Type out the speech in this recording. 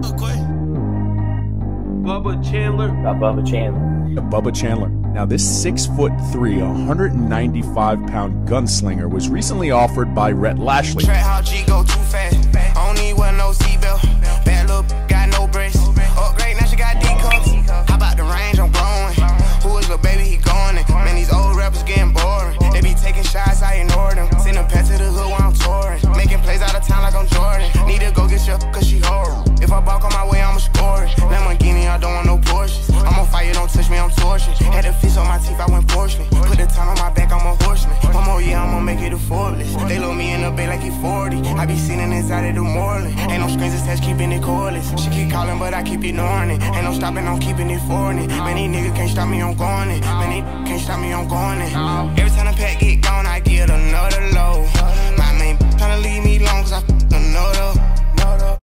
Bubba Chandler. Bubba Chandler. Bubba Chandler. Now, this 6'3", 195-pound gunslinger was recently offered by Rhett Lashley. Track how G go too fast. I don't need one no seatbelt. Bad little got no brace. Upgrade, now she got D-cups. How about the range? I'm growing. Who is little baby? He going. Man, these old rappers getting boring. They be taking shots, I ignore them. Send a pet to the hood while I'm touring. Making plays out of town like I'm Jordan. Need to go get your cause she horrible. If I balk on my way, I'ma score it. Lamborghini, I don't want no Porsches. I'm on fire, don't touch me, I'm torching. Had a fist on my teeth, I went porcelain. Put the time on my back, I'm a horseman. One more year, I'ma make it a Forbes. They load me in the bay like he 40. I be sitting inside of the Moreland. Ain't no screens attached, keeping it cordless. She keep calling, but I keep ignoring it. Ain't no stopping, I'm keeping it for it. Man, these niggas can't stop me, I'm going it. Man, they can't stop me, I'm going it. Every time the pack get gone, I get another load. My main tryna leave me long,